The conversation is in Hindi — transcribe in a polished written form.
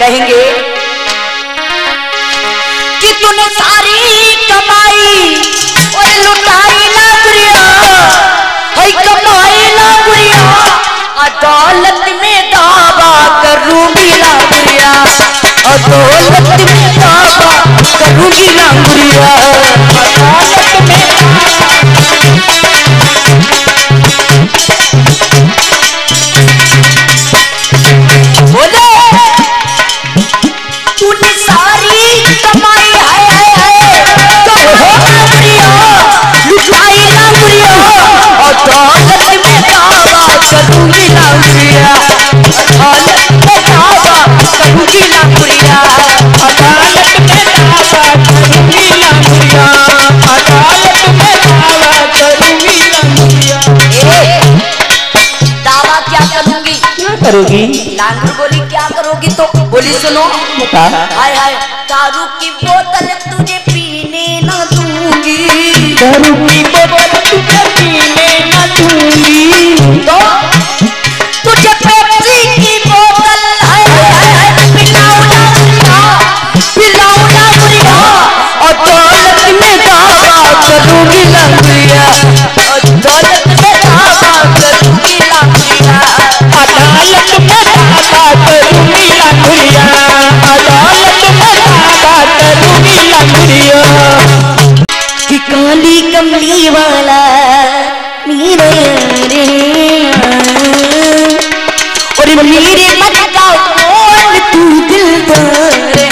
कहेंगे कि तूने सारी कमाई और लुटाई ना गुरिया, कमाई ना गुरिया, अदालत में दावा करूंगी ना गुरिया, अदालत में दावा करूंगी ना गुरिया, अदालत में बोले तूने सारी कमाई लुटाई ना गुरिया, अदालत में दावा करूंगी ना गुरिया, अदालत में दावा करूंगी ना गुरिया, अदालत में दावा करूंगी ना गुरिया, अदालत में दावा करूंगी ना गुरिया। दावा क्या करूंगी? क्या करोगी? लांगूर बोली क्या करोगी? तो बोली सुनो, हाय हाय दारू की बोतल तुझे पीने ना दूंगी, दारू की बोतल तुझे पीने ना दूंगी, तो तुझे पेप्सी की बोतल हाय हाय पिलाऊं ना गुरिया, पिलाऊं ना गुरिया, अदालत में दावा करूंगी ना गुरिया, अदालत में दावा करूंगी ना गुरिया, अदालत में दावा करूंगी ना गुरिया, अदालत में दावा करूंगी ना गुरिया। कि काली कमली वाला मेरे और मेरे मन का कौन तू दिलदार